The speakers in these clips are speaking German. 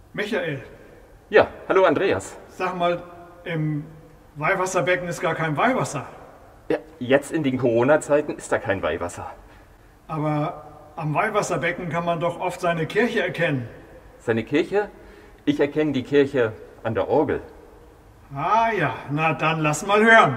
Michael, Ja, hallo Andreas. sag mal, im Weihwasserbecken ist gar kein Weihwasser. Ja, jetzt in den Corona-Zeiten ist da kein Weihwasser. Aber am Weihwasserbecken kann man doch oft seine Kirche erkennen. Seine Kirche? Ich erkenne die Kirche an der Orgel. Ah ja, na dann lass mal hören.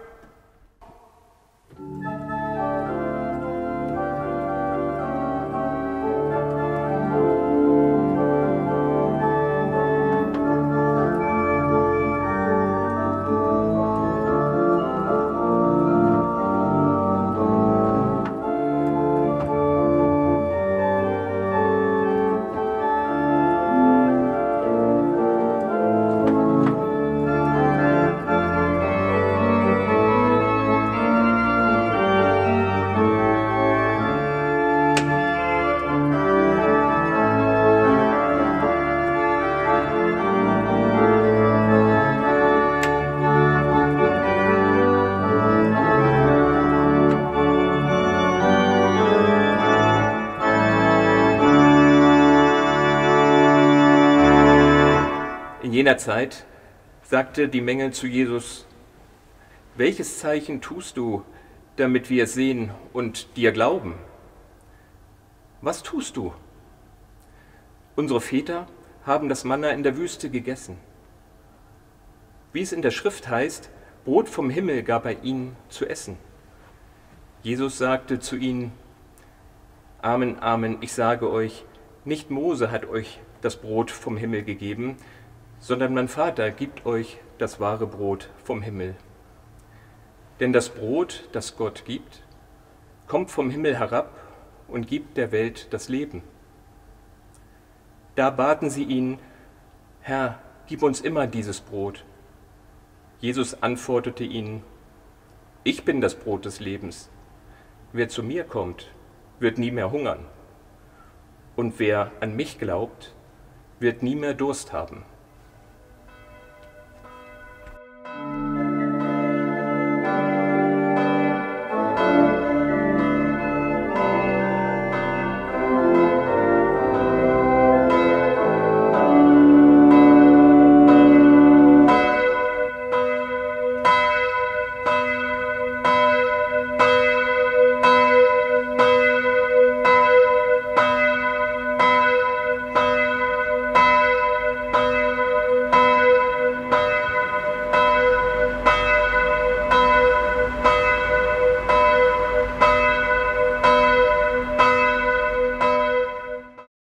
In jener Zeit sagte die Menge zu Jesus: Welches Zeichen tust du, damit wir sehen und dir glauben? Was tust du? Unsere Väter haben das Manna in der Wüste gegessen. Wie es in der Schrift heißt, Brot vom Himmel gab er ihnen zu essen. Jesus sagte zu ihnen: Amen, Amen, ich sage euch, nicht Mose hat euch das Brot vom Himmel gegeben, sondern mein Vater gibt euch das wahre Brot vom Himmel. Denn das Brot, das Gott gibt, kommt vom Himmel herab und gibt der Welt das Leben. Da baten sie ihn: Herr, gib uns immer dieses Brot. Jesus antwortete ihnen: Ich bin das Brot des Lebens. Wer zu mir kommt, wird nie mehr hungern. Und wer an mich glaubt, wird nie mehr Durst haben.